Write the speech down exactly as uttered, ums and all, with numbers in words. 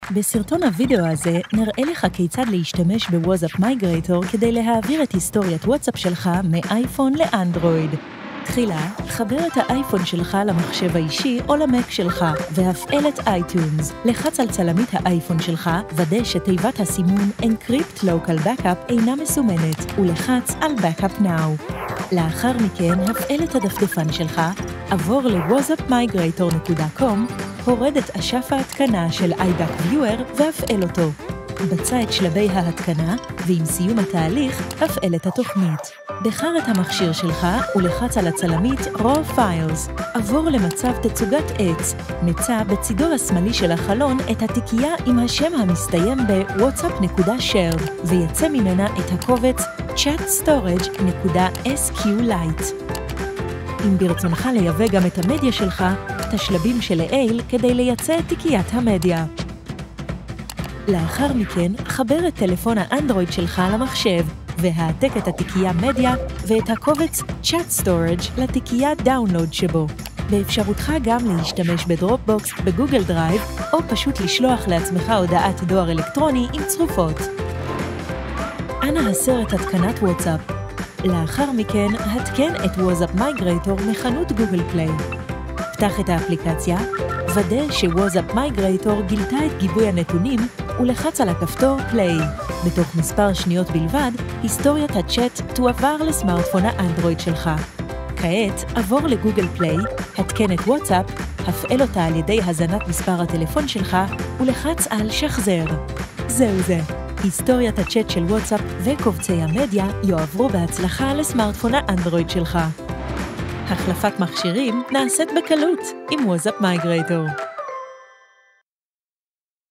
בסרטון הוידאו הזה נראה לך כיצד להשתמש בוואטסאפ מייגרייטור כדי להעביר את היסטוריית וואטסאפ שלך מאייפון לאנדרואיד. תחילה, חבר את האייפון שלך למחשב האישי או למק שלך, והפעל את אייטיונס. לחץ על צלמית האייפון שלך, ודא שתיבת הסימון Encrypt Local Backup אינה מסומנת, ולחץ על Backup Now. לאחר מכן, הפעל את הדפדפן שלך, עבור ל-וואטסאפ מייגרייטור דוט קום, הורד את אשף ההתקנה של iBack Viewer והפעל אותו. בצע את שלבי ההתקנה, ועם סיום התהליך, הפעל את התוכנית. בחר את המכשיר שלך ולחץ על הצלמית Raw Files. עבור למצב תצוגת עץ. מצא בצידו השמאלי של החלון את התיקייה עם השם המסתיים ב-whatsapp.shared, ויצא ממנה את הקובץ chat-storage.sqlite. אם ברצונך לייבא גם את המדיה שלך, את השלבים שלעיל כדי לייצא את תיקיית המדיה. לאחר מכן, חבר את טלפון האנדרואיד שלך למחשב, והעתק את התיקייה מדיה ואת הקובץ Chat Storage לתיקייה דאונלוד שבו. באפשרותך גם להשתמש בדרופבוקס, בגוגל דרייב, או פשוט לשלוח לעצמך הודעת דואר אלקטרוני עם צרופות. אנא הסר את התקנת וואטסאפ. לאחר מכן, התקן את וואטסאפ מייגרייטור מחנות גוגל פליי. פתח את האפליקציה, ודא שוואטסאפ מייגרייטור גילתה את גיבוי הנתונים ולחץ על הכפתור פליי. בתוך מספר שניות בלבד, היסטוריית הצ'אט תועבר לסמארטפון האנדרואיד שלך. כעת, עבור לגוגל פליי, התקן את וואטסאפ, הפעל אותה על ידי הזנת מספר הטלפון שלך ולחץ על שחזר. זהו זה. היסטוריית הצ'אט של וואטסאפ וקובצי המדיה יועברו בהצלחה לסמארטפון האנדרואיד שלך. החלפת מכשירים נעשית בקלות עם וואטסאפ מייגרייטור.